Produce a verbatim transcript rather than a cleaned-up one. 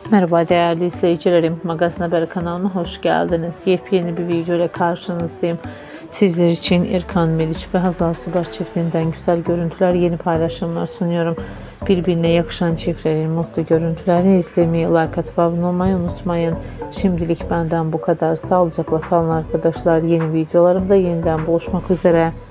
Merhaba değerli izleyicilerim, Magazin Haber kanalıma hoş geldiniz. Yepyeni bir video ile karşınızdayım. Sizler için Erkan Meriç ve Hazal Subaş çiftinden güzel görüntüler, yeni paylaşımlar sunuyorum. Birbirine yakışan çiftlerin mutlu görüntülerini izlemeyi, like atıp abone olmayı unutmayın. Şimdilik benden bu kadar. Sağlıcakla kalın arkadaşlar. Yeni videolarımda yeniden buluşmak üzere.